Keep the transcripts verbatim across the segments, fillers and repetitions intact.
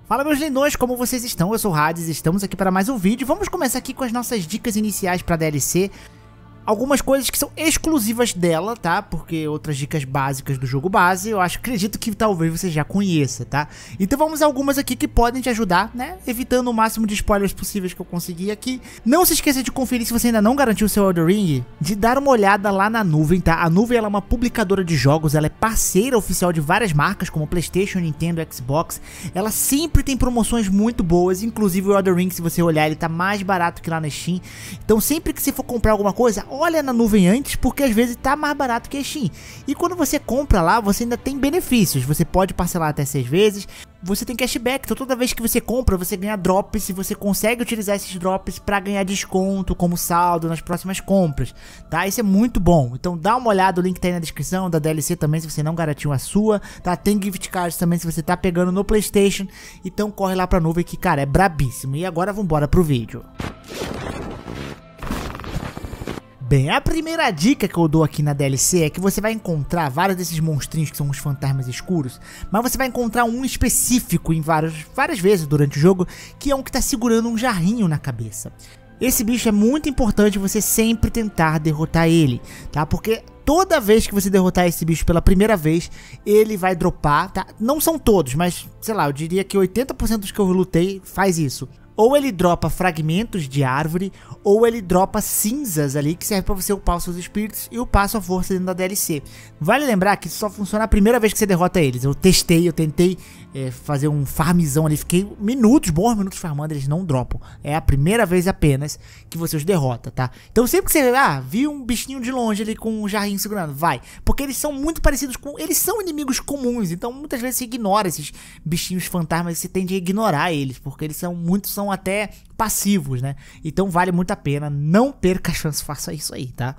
Fala meus lindões, como vocês estão? Eu sou o Hades, estamos aqui para mais um vídeo. Vamos começar aqui com as nossas dicas iniciais para D L C. Algumas coisas que são exclusivas dela, tá? Porque outras dicas básicas do jogo base, eu acho, acredito que talvez você já conheça, tá? Então vamos a algumas aqui que podem te ajudar, né? Evitando o máximo de spoilers possíveis que eu conseguir aqui. Não se esqueça de conferir, se você ainda não garantiu o seu Elden Ring, de dar uma olhada lá na Nuvem, tá? A Nuvem, ela é uma publicadora de jogos, ela é parceira oficial de várias marcas, como PlayStation, Nintendo, Xbox. Ela sempre tem promoções muito boas, inclusive o Elden Ring, se você olhar, ele tá mais barato que lá na Steam. Então sempre que você for comprar alguma coisa, olha na Nuvem antes, porque às vezes tá mais barato que a Steam. E quando você compra lá, você ainda tem benefícios. Você pode parcelar até seis vezes. Você tem cashback, então toda vez que você compra, você ganha drops. E você consegue utilizar esses drops para ganhar desconto como saldo nas próximas compras, tá? Isso é muito bom. Então dá uma olhada, o link tá aí na descrição da D L C também, se você não garantiu a sua, tá? Tem gift cards também se você tá pegando no PlayStation. Então corre lá pra Nuvem que, cara, é brabíssimo. E agora vambora pro vídeo. Bem, a primeira dica que eu dou aqui na D L C é que você vai encontrar vários desses monstrinhos que são os fantasmas escuros, mas você vai encontrar um específico em vários, várias vezes durante o jogo, que é um que tá segurando um jarrinho na cabeça. Esse bicho é muito importante você sempre tentar derrotar ele, tá? Porque toda vez que você derrotar esse bicho pela primeira vez, ele vai dropar, tá? Não são todos, mas, sei lá, eu diria que oitenta por cento dos que eu lutei faz isso. Ou ele dropa fragmentos de árvore, ou ele dropa cinzas ali, que serve pra você upar os seus espíritos e upar a sua força dentro da D L C. Vale lembrar que isso só funciona a primeira vez que você derrota eles. Eu testei, eu tentei é, fazer um farmzão ali, fiquei minutos, bons minutos farmando, eles não dropam. É a primeira vez apenas que você os derrota, tá? Então sempre que você, ah, viu um bichinho de longe ali com um jarrinho segurando, vai. Porque eles são muito parecidos com, eles são inimigos comuns, então muitas vezes você ignora esses bichinhos fantasmas, você tende a ignorar eles, porque eles são muito, são até passivos, né? Então vale muito a pena, não perca a chance, faça isso aí, tá?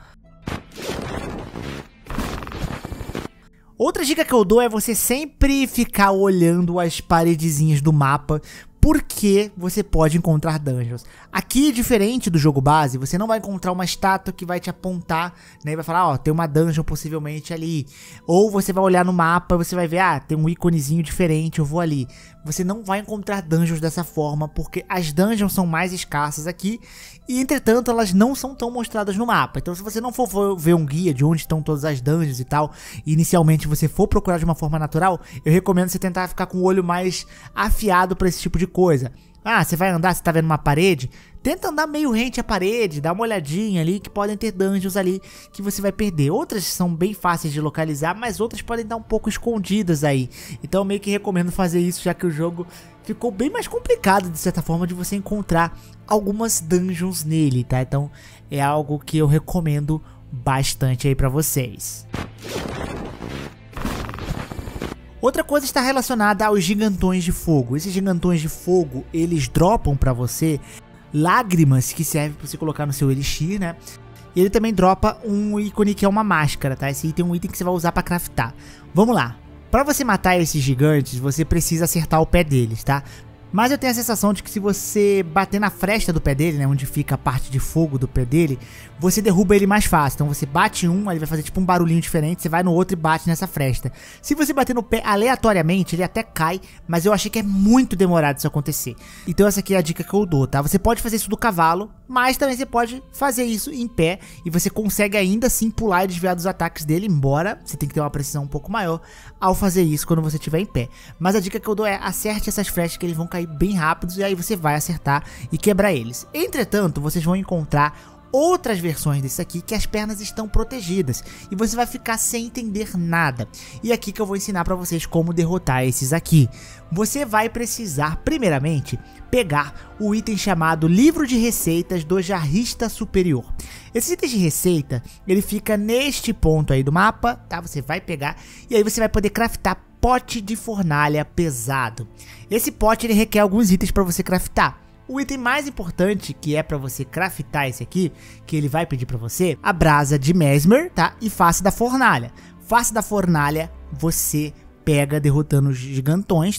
Outra dica que eu dou é você sempre ficar olhando as paredezinhas do mapa, porque você pode encontrar dungeons. Aqui, diferente do jogo base, você não vai encontrar uma estátua que vai te apontar, né, e vai falar, ó, tem uma dungeon possivelmente ali. Ou você vai olhar no mapa e você vai ver, ah, tem um íconezinho diferente, eu vou ali. Você não vai encontrar dungeons dessa forma, porque as dungeons são mais escassas aqui, e entretanto elas não são tão mostradas no mapa. Então se você não for ver um guia de onde estão todas as dungeons e tal, e inicialmente você for procurar de uma forma natural, eu recomendo você tentar ficar com o olho mais afiado para esse tipo de coisa. Ah, você vai andar, você tá vendo uma parede? Tenta andar meio rente à parede, dá uma olhadinha ali que podem ter dungeons ali que você vai perder. Outras são bem fáceis de localizar, mas outras podem estar um pouco escondidas aí. Então eu meio que recomendo fazer isso, já que o jogo ficou bem mais complicado de certa forma de você encontrar algumas dungeons nele, tá? Então é algo que eu recomendo bastante aí pra vocês. Outra coisa está relacionada aos gigantões de fogo. Esses gigantões de fogo, eles dropam pra você lágrimas que servem pra você colocar no seu elixir, né? E ele também dropa um ícone que é uma máscara, tá? Esse item é um item que você vai usar pra craftar. Vamos lá. Pra você matar esses gigantes, você precisa acertar o pé deles, tá? Mas eu tenho a sensação de que se você bater na fresta do pé dele, né, onde fica a parte de fogo do pé dele, você derruba ele mais fácil. Então você bate um, ele vai fazer tipo um barulhinho diferente, você vai no outro e bate nessa fresta. Se você bater no pé aleatoriamente, ele até cai, mas eu achei que é muito demorado isso acontecer. Então essa aqui é a dica que eu dou, tá? Você pode fazer isso do cavalo, mas também você pode fazer isso em pé, e você consegue ainda assim pular e desviar dos ataques dele, embora você tem que ter uma precisão um pouco maior ao fazer isso quando você estiver em pé. Mas a dica que eu dou é acerte essas frestas que eles vão cair bem rápidos, e aí você vai acertar e quebrar eles. Entretanto, vocês vão encontrar outras versões desse aqui que as pernas estão protegidas e você vai ficar sem entender nada. E aqui que eu vou ensinar para vocês como derrotar esses aqui. Você vai precisar primeiramente pegar o item chamado Livro de Receitas do Jarrista Superior. Esse item de receita, ele fica neste ponto aí do mapa, tá? Você vai pegar e aí você vai poder craftar pote de fornalha pesado. Esse pote ele requer alguns itens para você craftar. O item mais importante que é para você craftar esse aqui, que ele vai pedir para você, a brasa de Mesmer, tá? E face da fornalha. Face da fornalha você pega derrotando os gigantões, tá?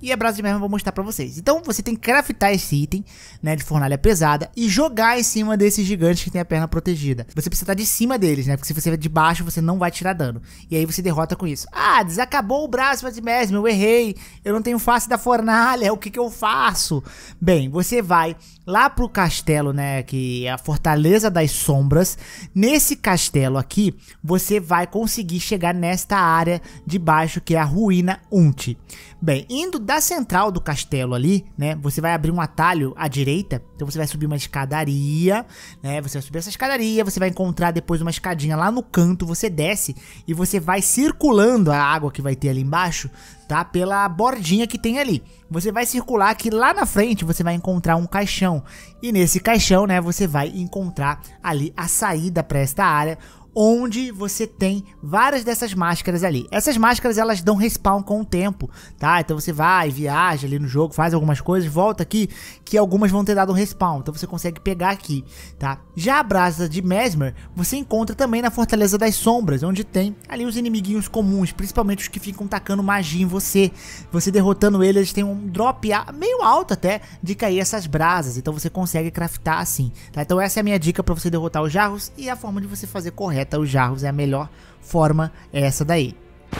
e a brasa de mesmer eu vou mostrar pra vocês. Então você tem que craftar esse item, né, de fornalha pesada e jogar em cima desses gigantes que tem a perna protegida. Você precisa estar de cima deles, né, porque se você é de baixo você não vai tirar dano. E aí você derrota com isso. Ah, desacabou o braço de mesmer, eu errei, eu não tenho face da fornalha, o que que eu faço? Bem, você vai lá pro castelo, né, que é a Fortaleza das Sombras. Nesse castelo aqui, você vai conseguir chegar nesta área de baixo, que é a Ruína Unti. Bem, indo da central do castelo ali, né, você vai abrir um atalho à direita, então você vai subir uma escadaria, né, você vai subir essa escadaria, você vai encontrar depois uma escadinha lá no canto, você desce e você vai circulando a água que vai ter ali embaixo, tá, pela bordinha que tem ali. Você vai circular que lá na frente você vai encontrar um caixão, e nesse caixão, né, você vai encontrar ali a saída para esta área, onde você tem várias dessas máscaras ali. Essas máscaras, elas dão respawn com o tempo, tá? Então você vai, viaja ali no jogo, faz algumas coisas, volta aqui, que algumas vão ter dado um respawn, então você consegue pegar aqui, tá? Já a brasa de mesmer, você encontra também na Fortaleza das Sombras, onde tem ali os inimiguinhos comuns, principalmente os que ficam tacando magia em você. Você derrotando eles, eles têm um drop meio alto até de cair essas brasas, então você consegue craftar assim, tá? Então essa é a minha dica para você derrotar os jarros, e a forma de você fazer correta os jarros é a melhor forma, é essa daí.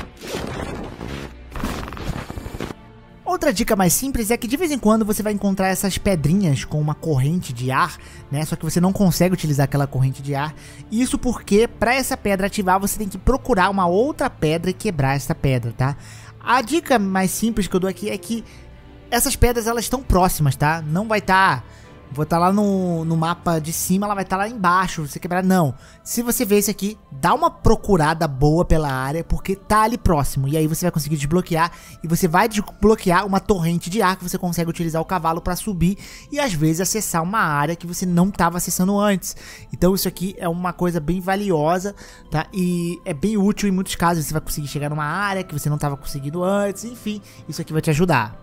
Outra dica mais simples é que de vez em quando você vai encontrar essas pedrinhas com uma corrente de ar, né? Só que você não consegue utilizar aquela corrente de ar. Isso porque para essa pedra ativar você tem que procurar uma outra pedra e quebrar essa pedra, tá? A dica mais simples que eu dou aqui é que essas pedras, elas estão próximas, tá? Não vai estar... Tá... Vou estar tá lá no, no mapa de cima, ela vai estar tá lá embaixo, você quebrar, não. Se você ver isso aqui, dá uma procurada boa pela área, porque tá ali próximo. E aí você vai conseguir desbloquear, e você vai desbloquear uma torrente de ar que você consegue utilizar o cavalo para subir e às vezes acessar uma área que você não estava acessando antes. Então isso aqui é uma coisa bem valiosa, tá? E é bem útil em muitos casos, você vai conseguir chegar numa área que você não estava conseguindo antes, enfim, isso aqui vai te ajudar.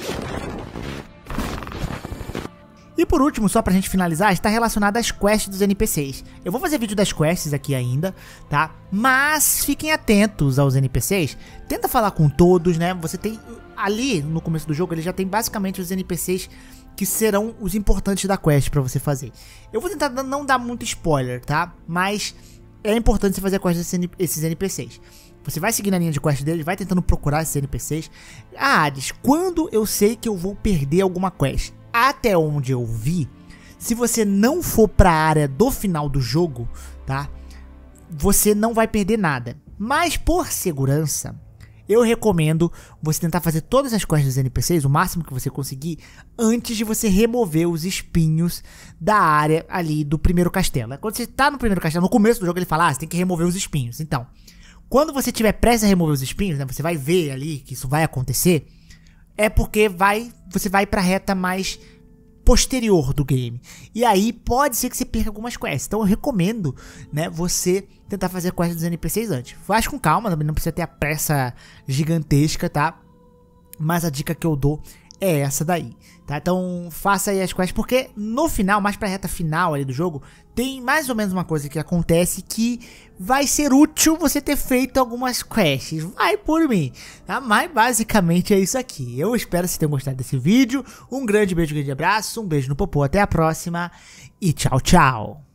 E por último, só pra gente finalizar, está relacionado às quests dos N P Cs. Eu vou fazer vídeo das quests aqui ainda, tá? Mas fiquem atentos aos N P Cs. Tenta falar com todos, né? Você tem ali no começo do jogo, ele já tem basicamente os N P Cs que serão os importantes da quest pra você fazer. Eu vou tentar não dar muito spoiler, tá? Mas é importante você fazer a quest desses N P Cs. Você vai seguir na linha de quest deles, vai tentando procurar esses N P Cs. Ah, Hades, quando eu sei que eu vou perder alguma quest? Até onde eu vi, se você não for para a área do final do jogo, tá? Você não vai perder nada. Mas por segurança, eu recomendo você tentar fazer todas as quests dos N P Cs, o máximo que você conseguir, antes de você remover os espinhos da área ali do primeiro castelo. Quando você tá no primeiro castelo, no começo do jogo ele fala, ah, você tem que remover os espinhos. Então, quando você tiver pressa a remover os espinhos, né, você vai ver ali que isso vai acontecer, é porque vai, você vai pra reta mais posterior do game. E aí pode ser que você perca algumas quests. Então eu recomendo, né, você tentar fazer a quest dos N P Cs antes. Faz com calma, também não precisa ter a pressa gigantesca, tá? Mas a dica que eu dou é essa daí, tá? Então faça aí as quests, porque no final, mais pra reta final ali do jogo, tem mais ou menos uma coisa que acontece que vai ser útil você ter feito algumas quests. Vai por mim, tá? Mas basicamente é isso aqui. Eu espero que vocês tenham gostado desse vídeo. Um grande beijo, um grande abraço, um beijo no popô, até a próxima e tchau, tchau!